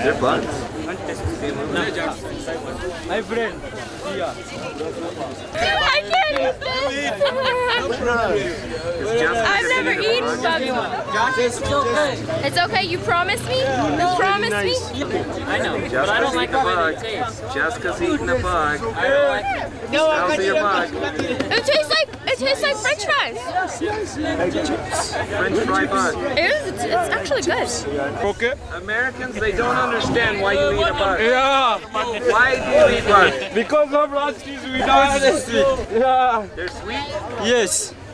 They're bugs. My friend. Yeah. I can't I've never eaten bugs. It's okay. It's okay, you promise me? You promise me? I know, but I don't like the way they taste. Jessica's eating a bug. I don't like it. How's your bug? It tastes like French fries. French fry bug. It's actually good. Okay. Americans, they don't understand why you eat a bug. Yeah. Why do you eat bugs? Because of last cheese we don't sweet. Yeah. They're sweet? Yes.